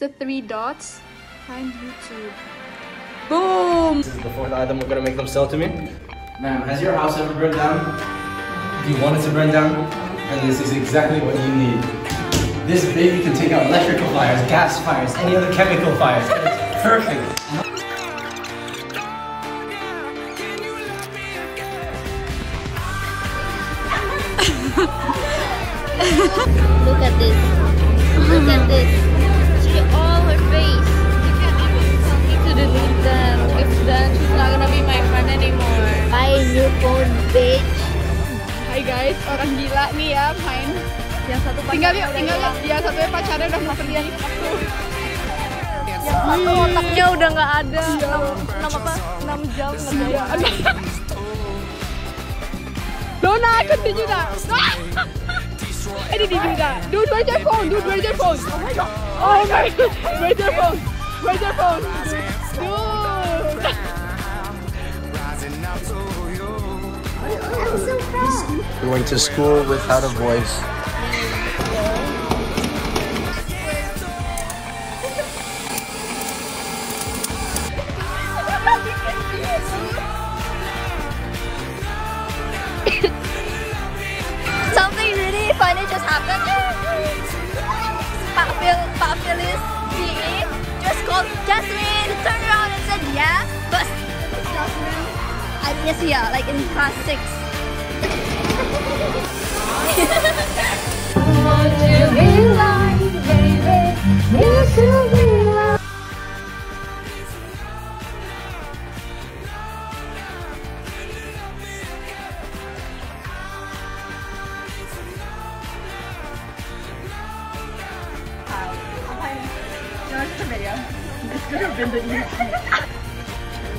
the 3 dots. Find YouTube. Boom! This is the 4th item we're gonna make them sell to me. Ma'am, has your house ever burned down? If you want it to burn down, then this is exactly what you need. This baby can take out electrical fires, gas fires, any other chemical fires. It's perfect. Look at this. Look at this. See all her face. You can't even tell me to delete them. If then she's not gonna be my friend anymore. Buy a new phone, bitch. Hai guys, orang gila nih ya main. Yang satu Tinggal ya satunya pacarnya udah mau pergi. Yang satu otaknya udah nggak ada. 6 jam ngerjain. Lona, continue that. Editing that. Dude, where's your phone? Dude, where's your phone? Oh my god. Oh my god. Where's your phone? Where's your phone? Dude. I'm so proud. We went to school without a voice. Something really funny just happened. Pak Phil is PE just called Jasmine, turned around and said, yeah, but Jasmine, yes, yeah, like in class 6. Would you be like, baby, you should be like. This could have been the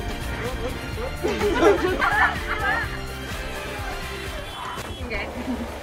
Okay.